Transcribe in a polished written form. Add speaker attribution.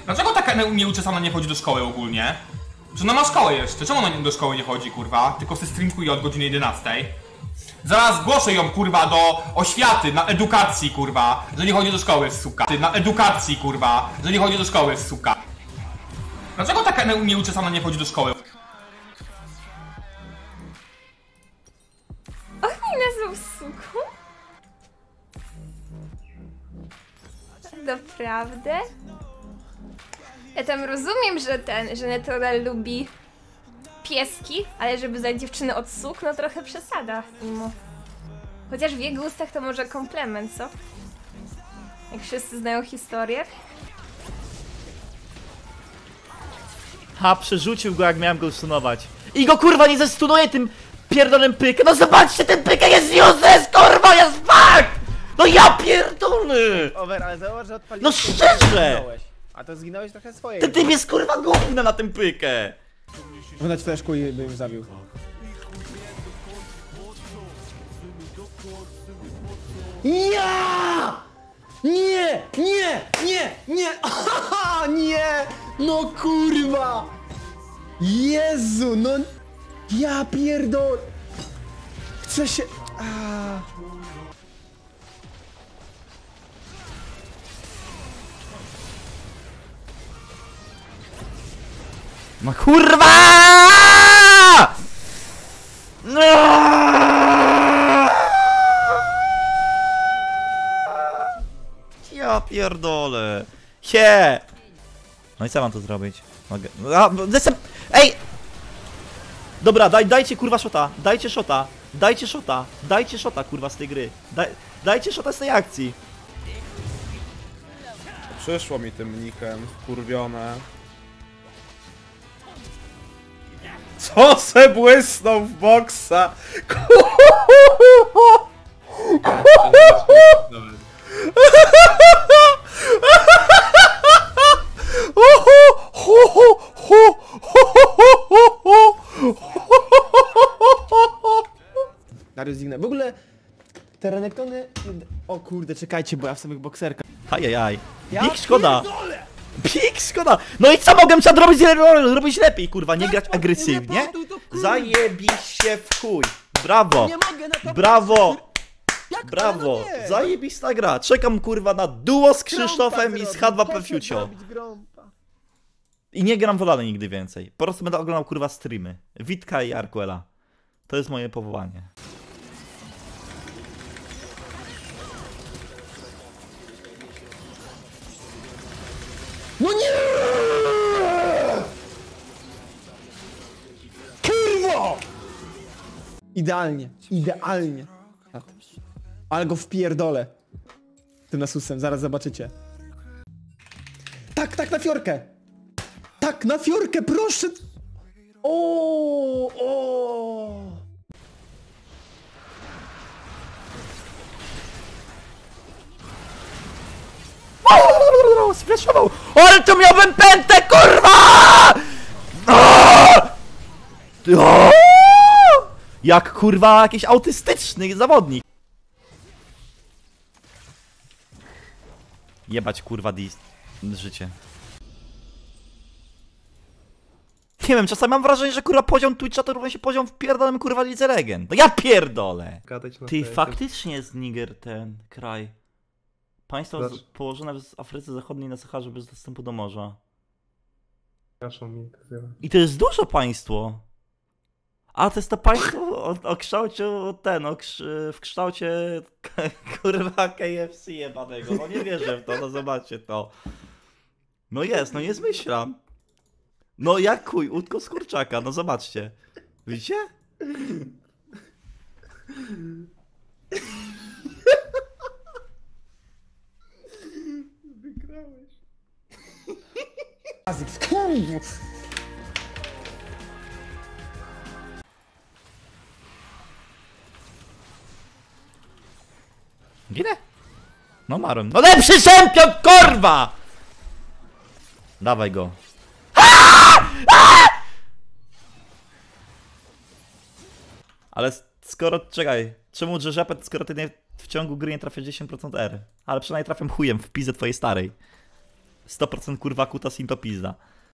Speaker 1: Dlaczego taka nieuczesana nie chodzi do szkoły ogólnie? Że ona ma szkołę jeszcze, czemu ona do szkoły nie chodzi, kurwa? Tylko se streamkuje od godziny 11. Zaraz zgłoszę ją, kurwa, do oświaty, na edukacji, kurwa, że nie chodzi do szkoły, suka. Na edukacji, kurwa, że nie chodzi do szkoły, suka. Dlaczego taka nieuczesana nie chodzi do szkoły?
Speaker 2: On mnie nazwał suką? Naprawdę? Ja tam rozumiem, że Natural lubi pieski, ale żeby zdać dziewczynę od suk, no trochę przesada. Chociaż w jego ustach to może komplement, co? Jak wszyscy znają historię.
Speaker 3: Ha, przerzucił go jak miałem go usunować. I go kurwa nie zestunuje tym pierdolem pykę. No zobaczcie, ten pykę jest useless, kurwa, jest fuck! No ja pierdolny!
Speaker 4: Over, ale zauważ, że odpaliłeś.
Speaker 3: No szczerze!
Speaker 4: A to zginąłeś trochę swojej.
Speaker 3: Ten typ jest kurwa gówna na tym pykę!
Speaker 4: Wydać fleszku i by ją zabił.
Speaker 5: Ja! Nie! Nie! Nie! Nie! Aha, nie! No kurwa! Jezu, no... Ja pierdol... Chcę się...
Speaker 3: No kurwa! Ja pierdolę. Nie! No i co mam tu zrobić? Mogę. Ej! Dobra, dajcie kurwa shota, dajcie shota, dajcie shota kurwa z tej gry. Dajcie shota z tej akcji.
Speaker 6: Przyszło mi tym nikiem, wkurwione. Co se błysnął w boksa?
Speaker 4: Darius zginę. W ogóle... Te renektony... O kurde, czekajcie, bo ja w samych bokserkach.
Speaker 3: Ajajaj. Pik szkoda. Pik szkoda. No i co mogłem trzeba robić lepiej, kurwa, nie grać agresywnie? Zajebiście w chuj. Brawo. Brawo. Brawo. Zajebista gra. Czekam kurwa na duo z Krzysztofem i z H2P Fucio. I nie gram w LoL nigdy więcej. Po prostu będę oglądał kurwa streamy. Witka i Arquela. To jest moje powołanie.
Speaker 5: No nie! Kurwo!
Speaker 4: Idealnie, idealnie. Ale go wpierdolę. Tym nasusem, zaraz zobaczycie. Tak, tak, na fiorkę! Tak, na fiorkę, proszę! O!
Speaker 3: Splashował! Ale tu miałbym pętę, kurwa! Jak kurwa jakiś autystyczny zawodnik. Jebać kurwa życie. Nie wiem, czasami mam wrażenie, że kurwa poziom Twitcha to równa się poziom w pierdolem kurwa Lidze Legend. No ja pierdolę! Ty faktycznie jest Niger ten kraj. Państwo położone w Afryce Zachodniej na Saharze bez dostępu do morza. I to jest duże państwo. A to jest to państwo o kształcie w kształcie kurwa KFC jebanego. No nie wierzę w to, no zobaczcie to. No jest, no nie zmyślam. No jak chuj, łódko z kurczaka, no zobaczcie. Widzicie? Ginę? No marłem. No lepszy czempion, kurwa! Dawaj go. Ale skoro, czekaj, czemu Drzepet, skoro ty nie, w ciągu gry nie trafiasz 10% R? Ale przynajmniej trafiam chujem w pizę twojej starej. 100% kurwa kutas im to pizda.